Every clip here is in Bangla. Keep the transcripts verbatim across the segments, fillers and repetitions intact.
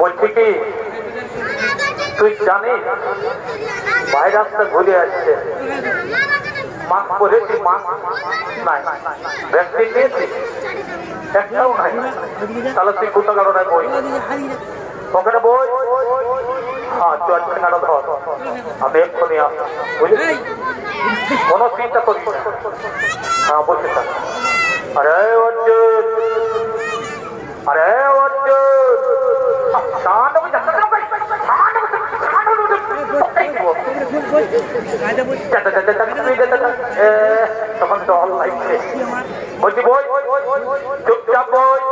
বলছি কি তুই জানিস বাইরে রাস্তা ঘুরে আসছে মাস্ক পরেছি মাস্ক নাই ভ্যাকসিন নিয়েছি একটাও নাই তাহলে তুই কোথা কারণে বই ওখানে বই হ্যাঁ চল কেনাটা ধর আমি এক্ষুনি আসবো বুঝলি কোনো চিন্তা করিস না হ্যাঁ বলতে থাক আরে অর্জুন আরে অর্জুন তখন দল লাগছে বলছি বই চুপচাপ বই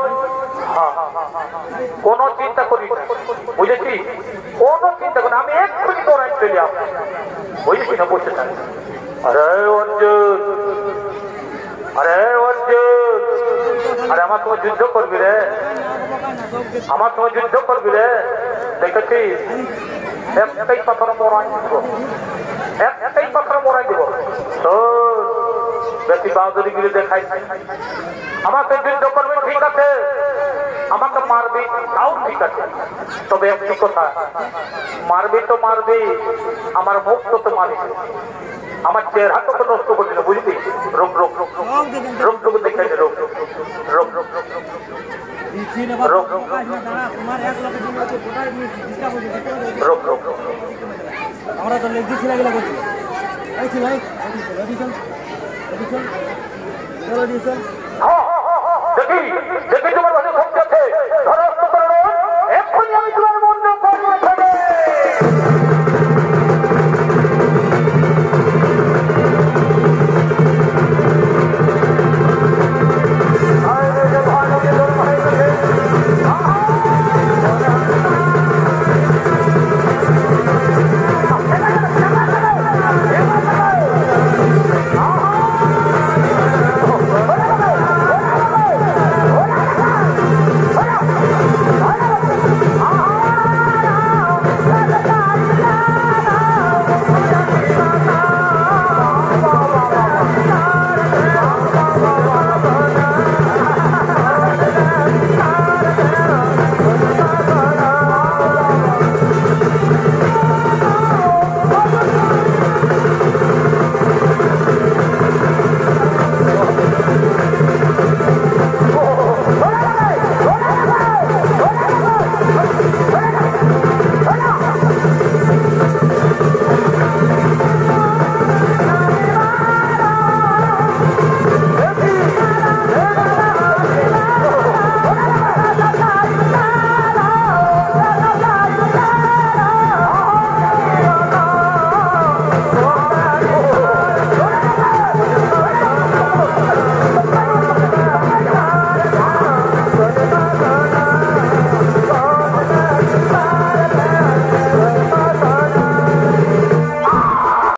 কোনো চিন্তা করি বুঝেছি কোনো চিন্তা করি আমি এক্ষুনি তোরাই চলে আসবো বুঝেছি না বলতে চাই আরে অর্জুন আরে অর্জুন আরে আমার তোমার যুদ্ধ করবি রে আমার তোমার যুদ্ধ করবি রে দেখেছিস একটাই পাথর মরাই দিব একটাই পাথর মরাই দিব বেশি বাহাদুরি গুলি দেখাই আমাকে যুদ্ধ করবে ঠিক আছে আমাকে মারবি তাও ঠিক আছে তবে একটি কথা মারবি তো মারবি আমার মুখ তো মারিস আমার চেহারা তো নষ্ট করছিল বুঝলি রোগ রোগ রোগ রোগ রোগ দেখাই রোগ রোগ রোগ রোগ রোগ রোগ রোগ আমরা তো লেগ দিছি লাগলা করছি আইছি ভাই এডিশন এডিশন চলো এডিশন হ্যাঁ দেখি দেখি তোমার ভাষা সব আছে ধরো